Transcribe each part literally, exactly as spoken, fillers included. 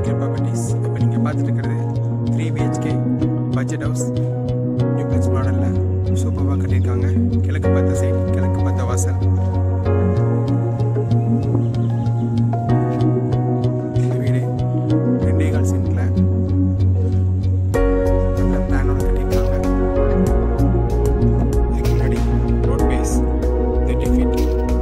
three B H K budget house duplex model சூப்பராக கட்டியிருக்காங்க. கிழக்கு பார்த்த சைடு, கிழக்கு பார்த்த வாசல். இந்த வீடு ரெண்டே கால் சென்ட்ல நல்ல பிளானோட கட்டியிருக்காங்க. இதுக்கு முன்னாடி road base thirty feet.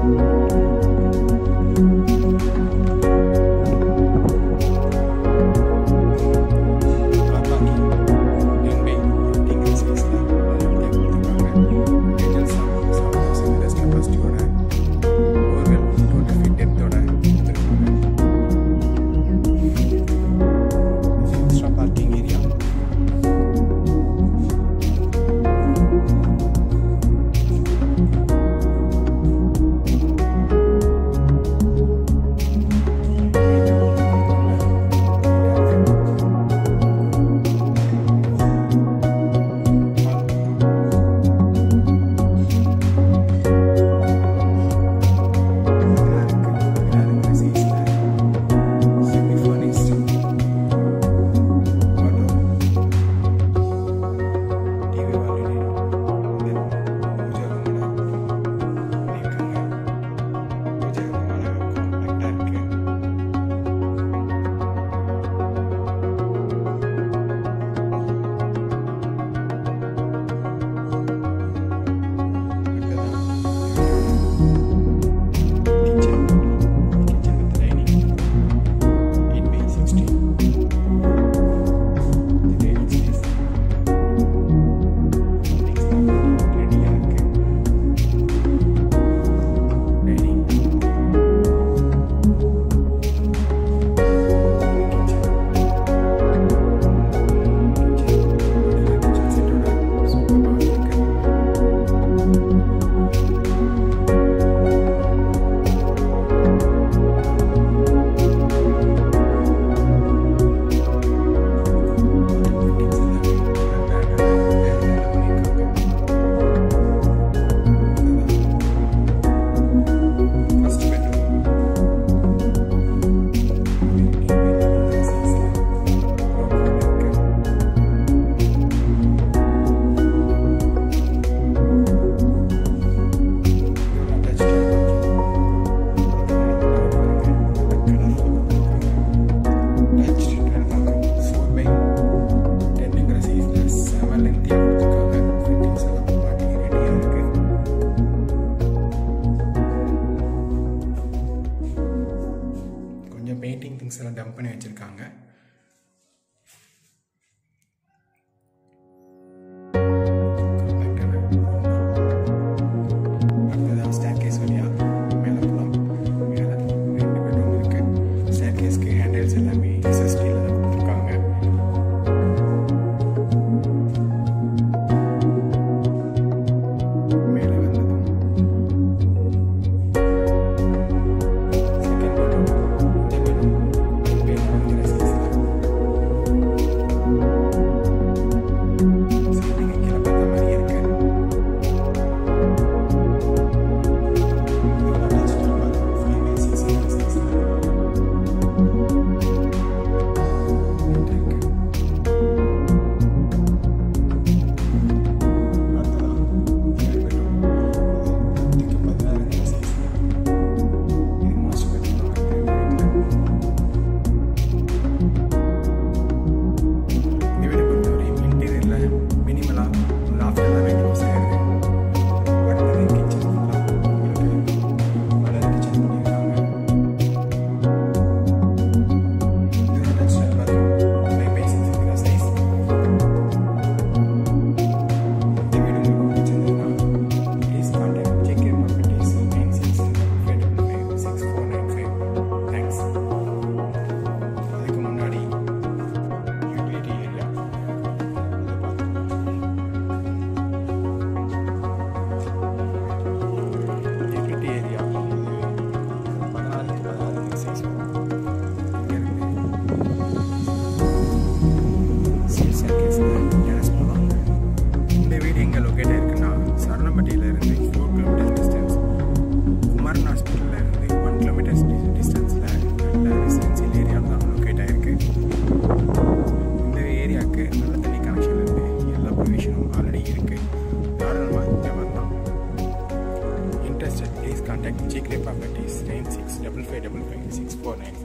Painting things எல்லாம் டம்ப் பண்ணி வச்சிருக்காங்க. அடுத்ததான் ஸ்டேர் கேஸ் வழியா மேலே போகலாம். மேலே ரெண்டு பெட்ரூம் இருக்கு. ஸ்டேர் கேஸ்க்கு ஹேண்டில்ஸ் எல்லாமே எஸ்எஸ்டியில் தான் கொடுத்துருக்காங்க. மேலே வந்ததும் செகண்ட் பெட்ரூம். இந்த பெட்ரூம் பேர் வந்து contact VijayK Properties nine six five five five five six four nine four.